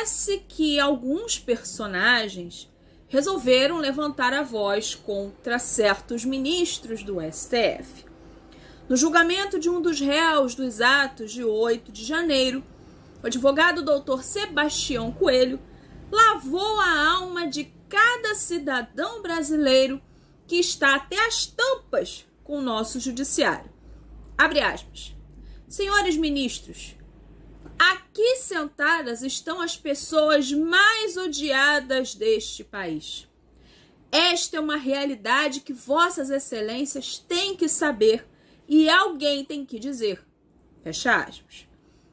parece que alguns personagens resolveram levantar a voz contra certos ministros do STF. No julgamento de um dos réus dos atos de 8 de janeiro, o advogado Dr. Sebastião Coelho lavou a alma de cada cidadão brasileiro que está até as tampas com o nosso judiciário. Abre aspas. Senhores ministros, aqui sentadas estão as pessoas mais odiadas deste país. Esta é uma realidade que vossas excelências têm que saber e alguém tem que dizer. Fecha aspas.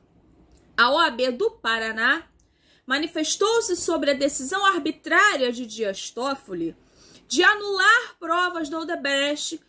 A OAB do Paraná manifestou-se sobre a decisão arbitrária de Dias Toffoli de anular provas da Odebrecht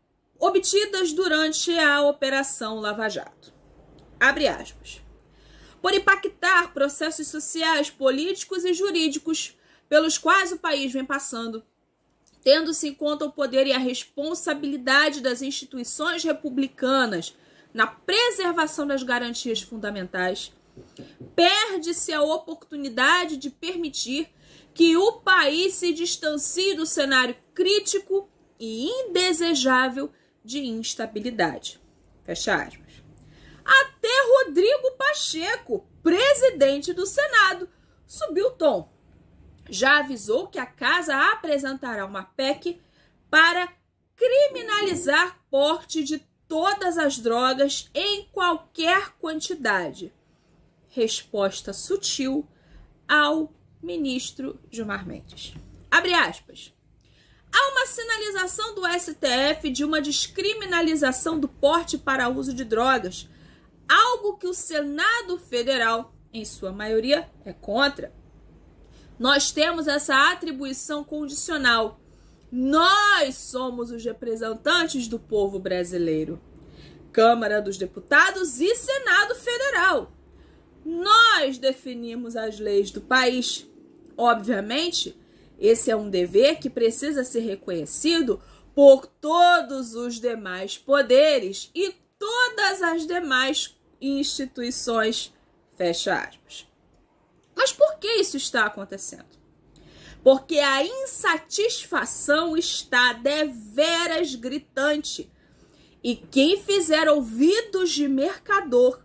obtidas durante a Operação Lava Jato. Abre aspas. Por impactar processos sociais, políticos e jurídicos pelos quais o país vem passando, tendo-se em conta o poder e a responsabilidade das instituições republicanas na preservação das garantias fundamentais, perde-se a oportunidade de permitir que o país se distancie do cenário crítico e indesejável de instabilidade. Fecha aspas. Até Rodrigo Pacheco, presidente do Senado, subiu o tom. Já avisou que a casa apresentará uma PEC para criminalizar porte de todas as drogas em qualquer quantidade. Resposta sutil ao ministro Gilmar Mendes. Abre aspas. Há uma sinalização do STF de uma descriminalização do porte para uso de drogas, algo que o Senado Federal, em sua maioria, é contra. Nós temos essa atribuição condicional. Nós somos os representantes do povo brasileiro. Câmara dos Deputados e Senado Federal. Nós definimos as leis do país. Obviamente, esse é um dever que precisa ser reconhecido por todos os demais poderes e todas as demais instituições. Fecha aspas. Mas por que isso está acontecendo? Porque a insatisfação está deveras gritante. E quem fizer ouvidos de mercador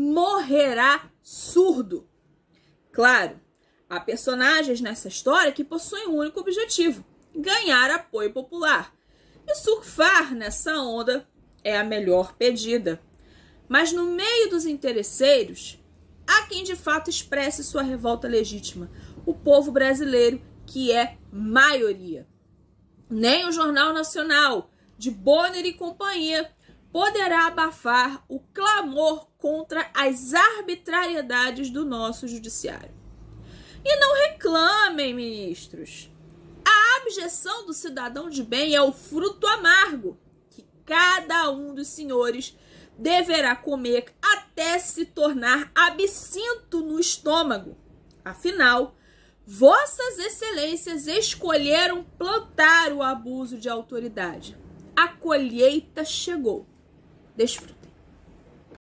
morrerá surdo. Claro, há personagens nessa história que possuem um único objetivo: ganhar apoio popular. E surfar nessa onda é a melhor pedida. Mas no meio dos interesseiros, há quem de fato expresse sua revolta legítima: o povo brasileiro, que é maioria. Nem o Jornal Nacional, de Bonner e companhia, poderá abafar o clamor contra as arbitrariedades do nosso judiciário. E não reclamem, ministros. A abjeção do cidadão de bem é o fruto amargo que cada um dos senhores deverá comer até se tornar absinto no estômago. Afinal, vossas excelências escolheram plantar o abuso de autoridade. A colheita chegou. Desfrute.